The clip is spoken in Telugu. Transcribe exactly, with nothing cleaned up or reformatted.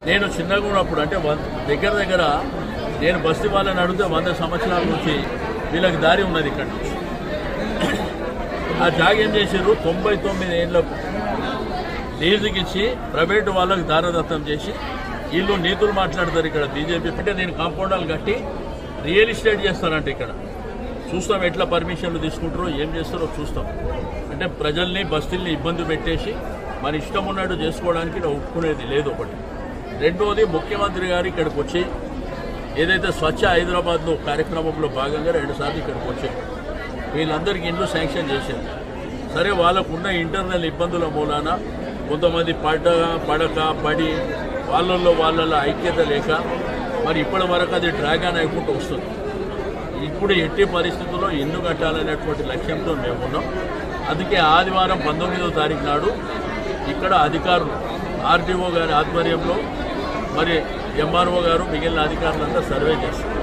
నేను చిన్నగా ఉన్నప్పుడు అంటే దగ్గర దగ్గర నేను బస్తీ వాళ్ళని అడిగితే వంద సంవత్సరాల నుంచి వీళ్ళకి దారి ఉన్నది ఇక్కడ నుంచి. ఆ జాగ ఏం చేసారు తొంభై తొమ్మిది ఏళ్లకు లీజుకి ఇచ్చి ప్రైవేటు వాళ్ళకి దారదత్తం చేసి వీళ్ళు నీతులు మాట్లాడతారు ఇక్కడ బీజేపీ. అంటే నేను కాంపౌండాలు కట్టి రియల్ ఎస్టేట్ చేస్తానంటే ఇక్కడ చూస్తాం ఎట్లా పర్మిషన్లు తీసుకుంటారో ఏం చేస్తారో చూస్తాం. అంటే ప్రజల్ని బస్తీల్ని ఇబ్బంది పెట్టేసి మన ఇష్టం ఉన్నట్టు చేసుకోవడానికి ఇలా ఒప్పుకునేది లేదు. ఒకటి రెండోది ముఖ్యమంత్రి గారు ఇక్కడికి వచ్చి ఏదైతే స్వచ్ఛ హైదరాబాద్లో కార్యక్రమంలో భాగంగా రెండుసార్లు ఇక్కడికి వచ్చారు. వీళ్ళందరికీ ఇండ్లు శాంక్షన్ చేశారు. సరే వాళ్ళకున్న ఇంటర్నల్ ఇబ్బందుల మూలాన కొంతమంది పడ్డ పడక పడి వాళ్ళల్లో వాళ్ళ ఐక్యత లేక మరి ఇప్పటి వరకు అది డ్రాగన్ అయిపోతూ వస్తుంది. ఇప్పుడు ఎట్టి పరిస్థితుల్లో ఇల్లు కట్టాలనేటువంటి లక్ష్యంతో మేము ఉన్నాం. అందుకే ఆదివారం పంతొమ్మిదవ తారీఖు నాడు ఇక్కడ అధికారులు ఆర్డీఓ గారి ఆధ్వర్యంలో మరి ఎంఆర్ఓ గారు మిగిలిన అధికారులంతా సర్వే చేస్తారు.